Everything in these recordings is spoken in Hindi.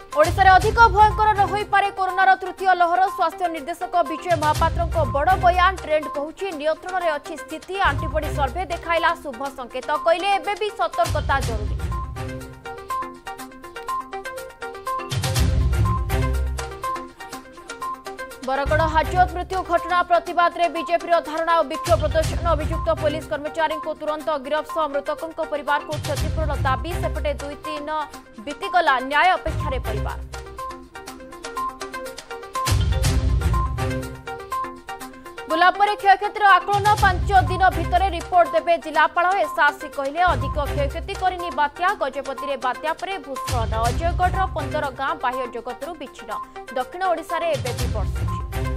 ओडिशा रे अधिक भयंकर न होई पारे कोरोनार तृतीय लहर स्वास्थ्य निर्देशक विजय महापात्र बड़ बयान ट्रेंड कहूछि नियंत्रण रे अच्छी स्थिति आंटीबॉडी सर्वे देखाइला शुभ संकेत कहले एबे भी सतर्कता जरूरी। बरगड़ हाजत मृत्यु घटना प्रतिवाद में बीजेपी धारणा और विक्षोभ प्रदर्शन अभियुक्त पुलिस कर्मचारी को तुरंत गिरफ सह मृतकों परिवार को क्षतिपूरण दाबी सेपटे 2-3 बीतीगला न्याय अपेक्षा परिवार। गुलापर क्षयक्षतिर आकलन 5 दिन भितर रिपोर्ट देवे जिलापाल एसआरसी कहले अधिक क्षयक्षति करनी बात्या गजपति बात्या पर भूस्खलन अजयगढ़ 15 गां बाह्य जगतरू विच्छिन्न दक्षिण ओडिशा रे एबे भी वर्षुछि।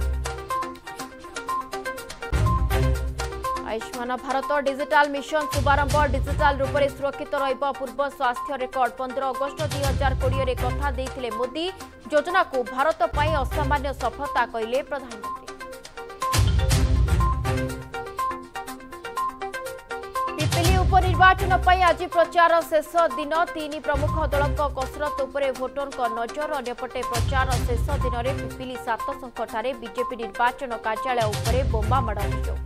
आयुष्मान भारत डिजिटल मिशन शुभारंभ डिजिटल रूप से सुरक्षित रहिबा पूर्व स्वास्थ्य रेकर्ड 15 अगस्त 2020 रे कथा देथिले मोदी योजना को भारत पई असामान्य सफलता कहले प्रधानमंत्री। पिपिली उपनिर्वाचन पई आज प्रचार शेष दिन 3 प्रमुख दल कसरत उपरे भोटर नजर अन्यपटे प्रचार शेष दिन में पिपिली 7 संकटारे बीजेपी निर्वाचन कार्यालय उपरे बोमा माड़ अभियोग।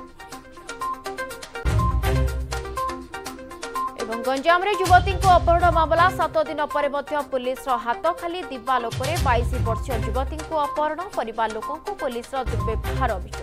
गंजाम रे युवती को अपहरण मामला 7 दिन पर पुलिस हाथ खाली दिवाल 22 वर्षीय युवती को अपहरण परिवार लोकों को पुलिस दुर्व्यवहार अभियोग।